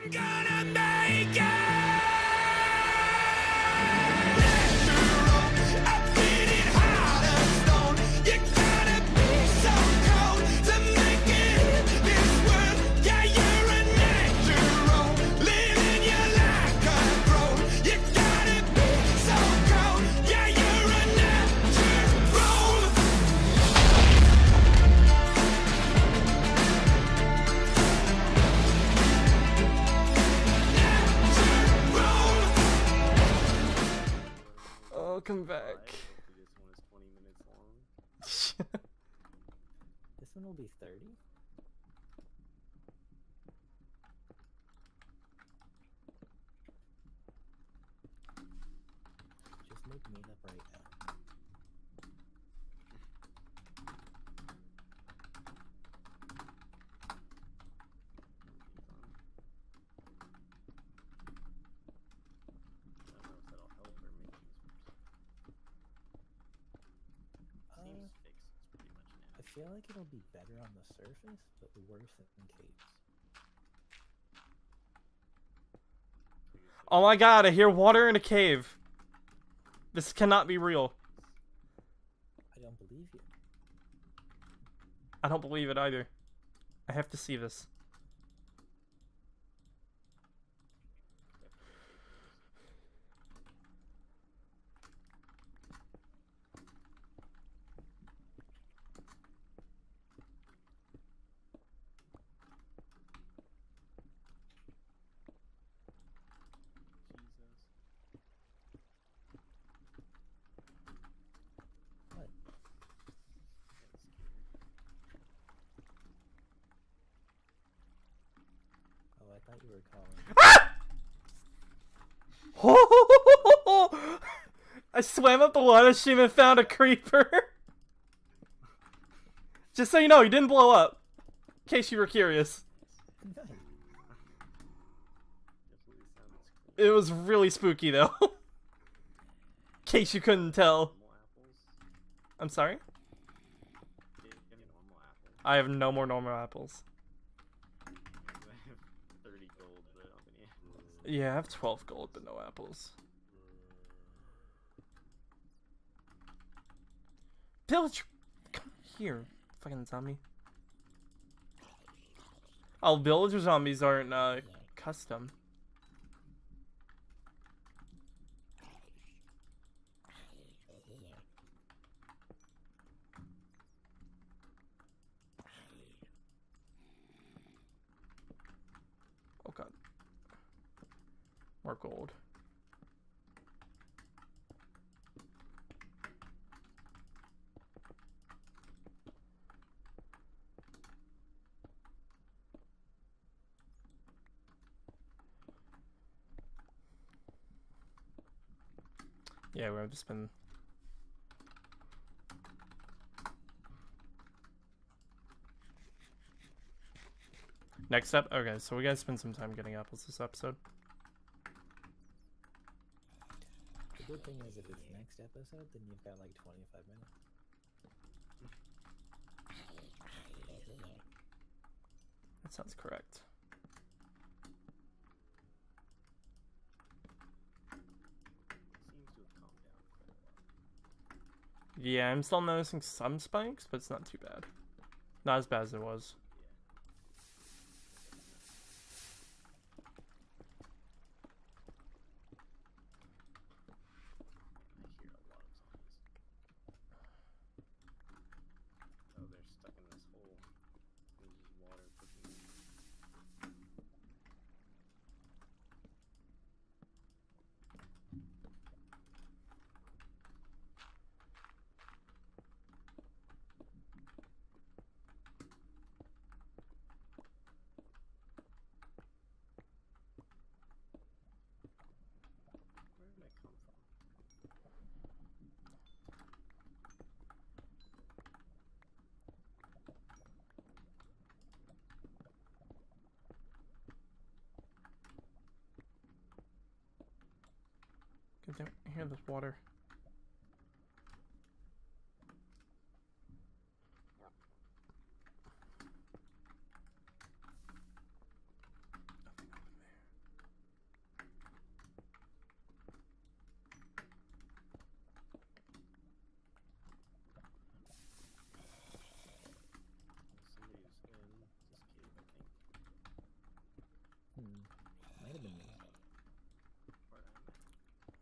gonna make it. Welcome back. This one is 20 minutes long. This one will be 30. Just make me up right now. I feel like it'll be better on the surface, but worse in caves. Oh my god, I hear water in a cave. This cannot be real. I don't believe you. I don't believe it either. I have to see this. I thought you were calling. Ah! I swam up the water stream and found a creeper. Just so you know, he didn't blow up. In case you were curious. It was really spooky though. In case you couldn't tell. I'm sorry? I have no more normal apples. Yeah, I have 12 gold, but no apples. Village, come here, fucking zombie. Oh, villager zombies aren't custom. Oh god. More gold. Yeah, we've just been... Next up? Okay, so we gotta spend some time getting apples this episode. The good thing is if it's next episode, then you've got like 25 minutes. That sounds correct. Yeah, I'm still noticing some spikes, but it's not too bad. Not as bad as it was. Get down here, this water. Nothing over there.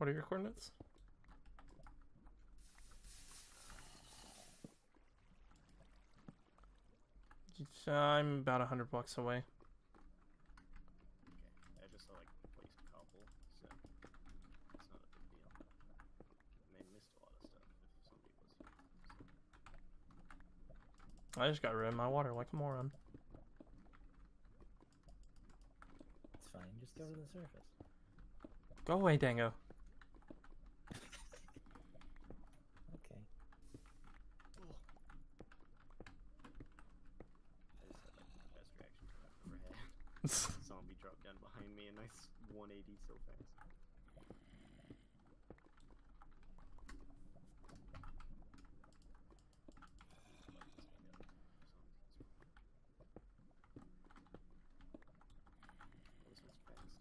What are your coordinates? I'm about 100 blocks away. Okay. I just saw like placed a couple, so it's not a big deal. And they missed a lot of stuff if somebody was here. I just got rid of my water like a moron. It's fine. Just go to the surface. Go away, Dango. Okay. I just had like the best reaction time I've ever had. Zombie dropped down behind me and I 180 so fast. This one's fast.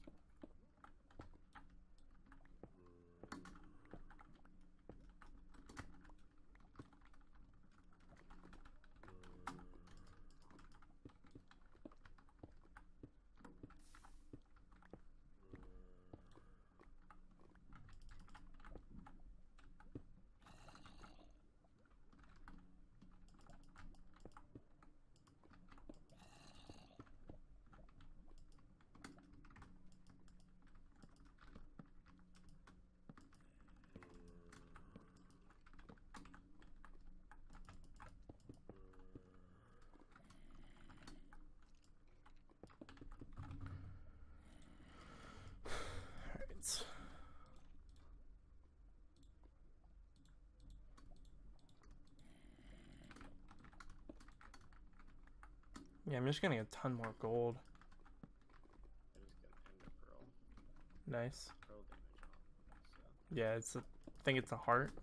Alright. Yeah, I'm just getting a ton more gold. I just got an ender pearl. Nice. Pearl damage on. So Yeah, it's a, I think it's a heart.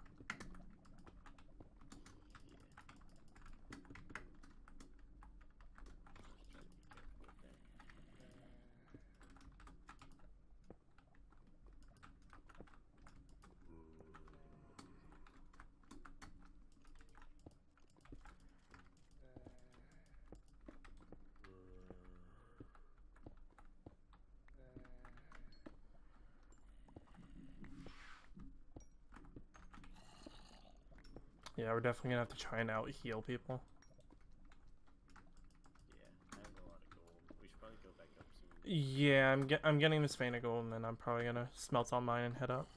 Yeah, we're definitely gonna have to try and out heal people. Yeah, I have a lot of gold. We should probably go back up soon. Yeah, I'm getting this vein of gold, and then I'm probably gonna smelt on mine and head up.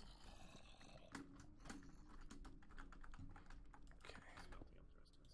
Okay. Smelting up the rest of this stuff.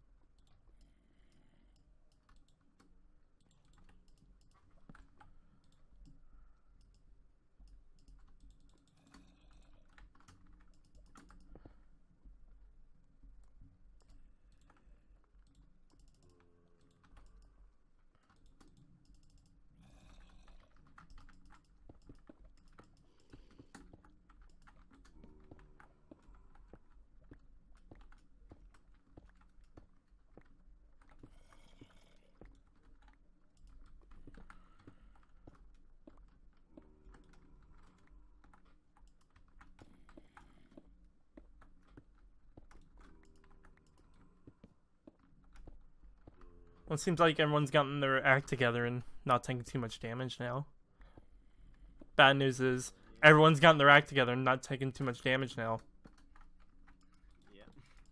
Well, it seems like everyone's gotten their act together and not taking too much damage now. Bad news is everyone's gotten their act together and not taking too much damage now. Yeah.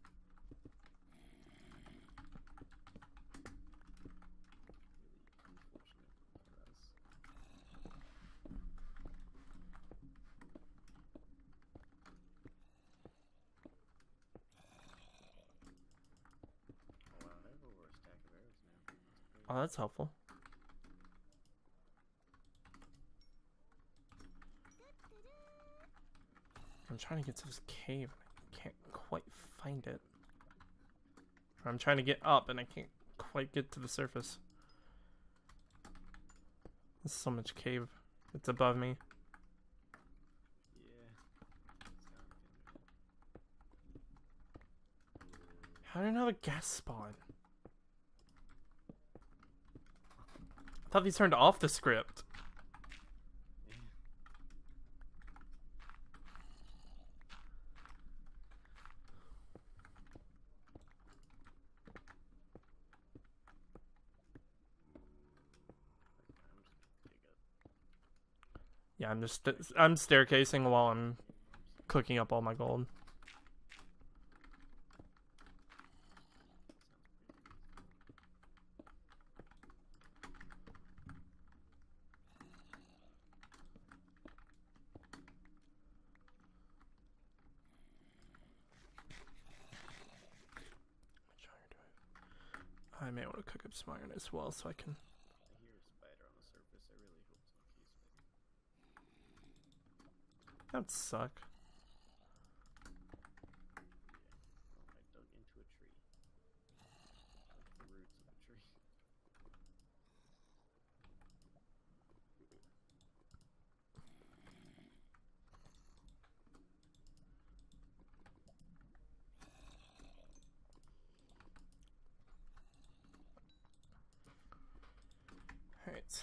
Really unfortunate for us. Oh wow, I have over a stack of arrows now. That's great. Oh, that's helpful. I'm trying to get to this cave and I can't quite find it. I'm trying to get up and I can't quite get to the surface. There's so much cave. It's above me. Yeah. How did I have a gas spawn? I thought these turned off the script. Yeah. I'm just gonna dig up. Yeah, I'm staircasing while I'm cooking up all my gold. I may want to cook up some iron as well so I can. I hear a spider on the surface. I really hope it's not a spider. That'd suck. I dug into a tree. Like the roots of a tree. Alright.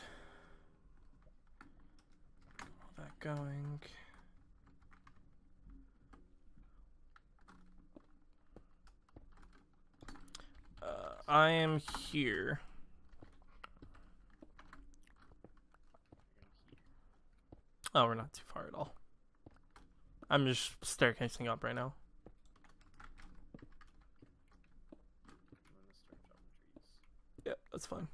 All that going. I am here. Oh, we're not too far at all. I'm just staircasing up right now. I'm gonna start chopping trees. Yeah, that's fine.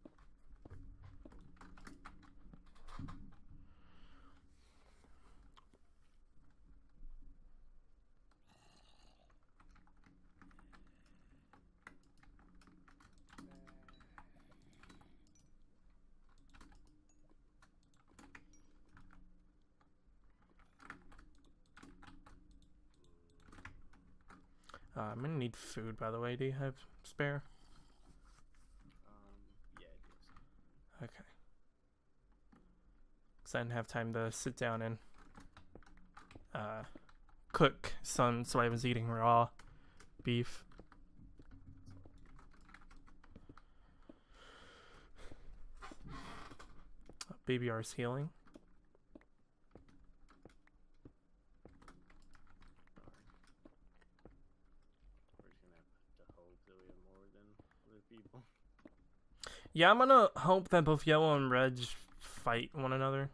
I'm gonna need food, by the way. Do you have spare? Yeah, I do have some. Okay. Because I didn't have time to sit down and cook some, so I was eating raw beef. Baby R's healing. We're just gonna have to hope that we have more than other people. Yeah, I'm gonna hope that both yellow and red fight one another.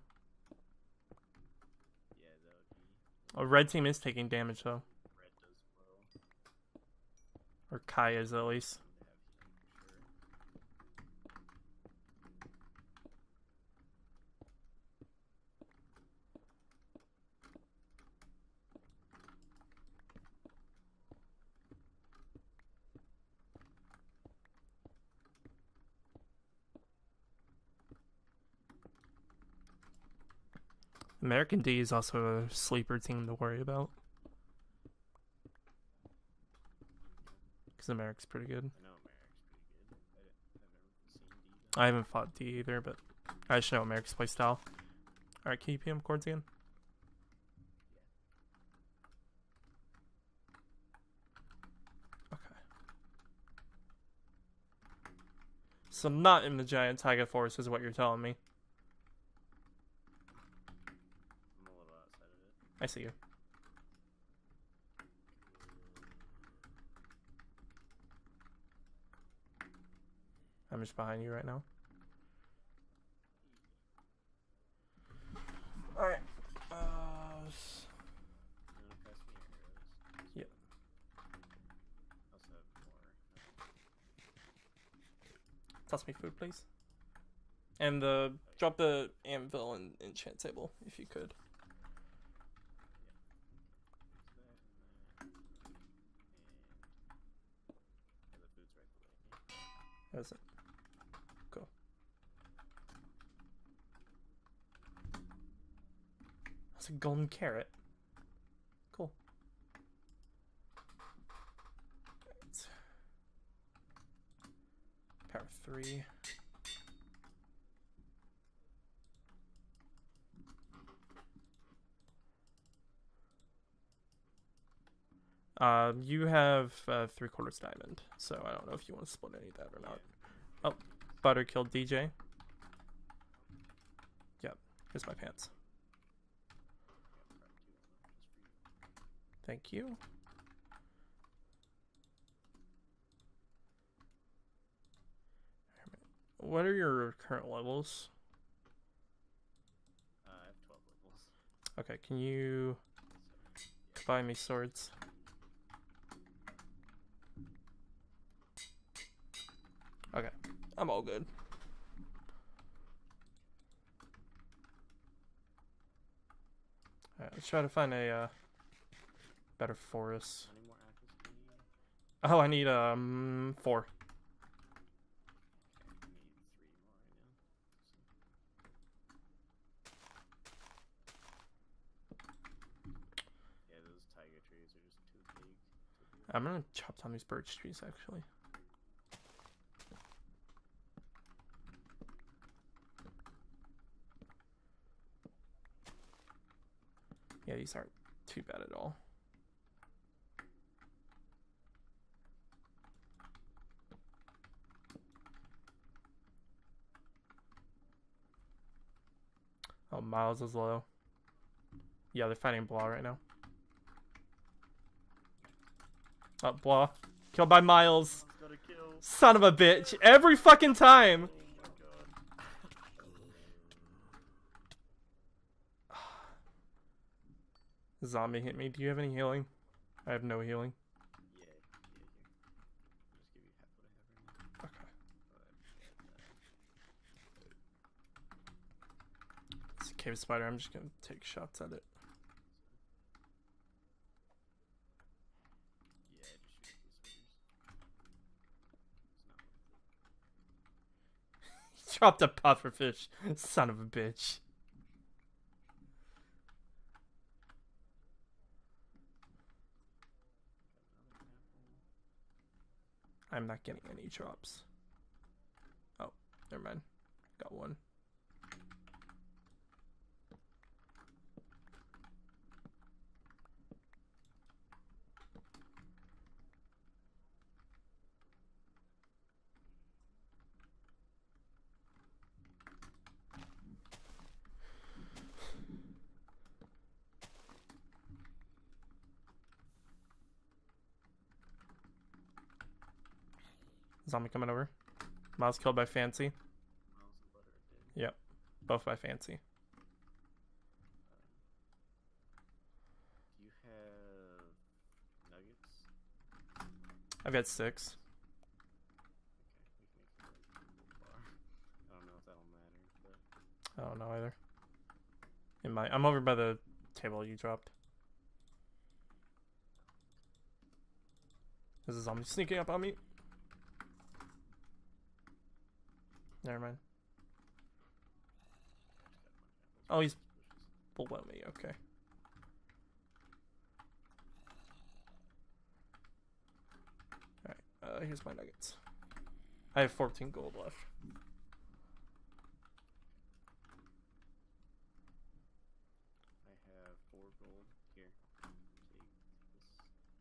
Yeah, that would be. Red team is taking damage though, Red does well. or Kai is at least. They have healing for sure. American D is also a sleeper team to worry about. Because America's pretty good. I know Americ's pretty good. I've never seen D though. I haven't fought D either, but I just know America's playstyle. Alright, can you PM chords again? Okay. So not in the giant Taiga forest is what you're telling me. I'm a little outside of it. I see you. I'm just behind you right now. Alright. You wanna pass me your arrows? Yeah. I also have more. Toss me food, please. And drop the anvil and enchant table, if you could. Yeah, the food's right below me. That's it. Cool. That's a golden carrot. Cool. Right. Power 3. You have 3/4 diamond, so I don't know if you want to split any of that or not. Oh, Butter killed DJ. Yep, here's my pants. Thank you. What are your current levels? I have 12 levels. Okay, can you buying me swords. Okay, I'm all good. Alright, let's try to find a better forest. How many more apples do you need? Oh, I need 4. Okay, I need 3 more right now. Yeah, those tiger trees are just too big. I'm gonna chop down these birch trees actually. Yeah, these aren't too bad at all. Oh, Miles is low. Yeah, they're fighting Blah right now. Oh, Blah. Killed by Miles. Got a kill. Son of a bitch. Every fucking time. Oh my god. Zombie hit me. Do you have any healing? I have no healing. Yeah, here. I'll just give you half what I have right now. Okay. Oh, It's a cave spider. I'm just gonna take shots at it. yeah, just shoot these spiders. It's not worth it. Dropped a pufferfish. Son of a bitch. Got another apple. I'm not getting any drops. Oh, never mind. Got one. Zombie coming over. Miles killed by Fancy. Miles and butter are dead. Yep. Both by Fancy. Do you have nuggets? I've got 6. Okay, we can make a bar. I don't know if that'll matter, but I don't know either. I'm over by the table you dropped. There's a zombie sneaking up on me. Never mind. Oh, he's below me. Okay. Alright, here's my nuggets. I have 14 gold left. I have 4 gold. Here, take this.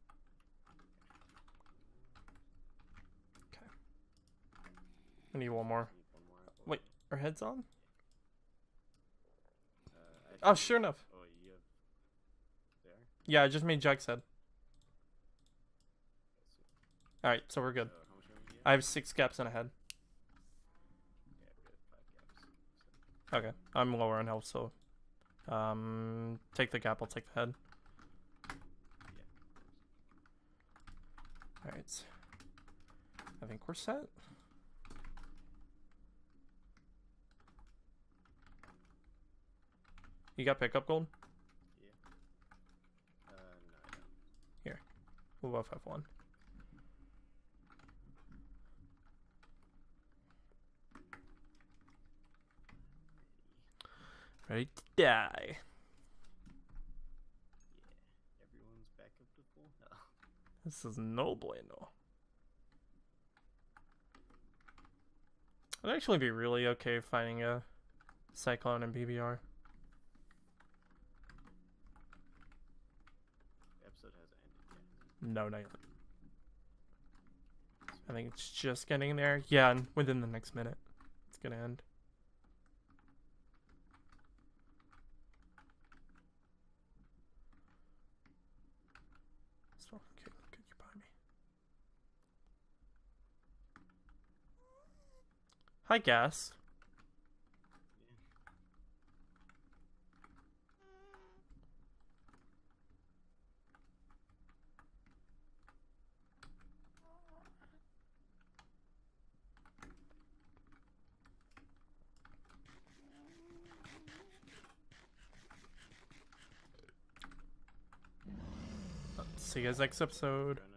Okay. I need one more. Need one more apple. Wait, are heads on? I Oh, sure enough. Oh, you have there? Yeah, I just made Jack's head. Okay, sweet. Alright, so we're good. So, how much room do you I have? have 6 gaps and a head. Yeah, we have 5 gaps. So. Okay, I'm lower on health, so take the gap, I'll take the head. Yeah. Alright. I think we're set. You got pickup gold? Yeah. No, I don't. We'll both have one. Ready to die. Yeah. Everyone's back up to full health. This is no bueno. I'd actually be really okay finding a Cyclone and BBR. The episode hasn't ended yet. No, not yet. I think it's just getting there. Yeah, and within the next minute, it's gonna end. So, okay, could you buy me? Hi, Gas. See you guys next episode.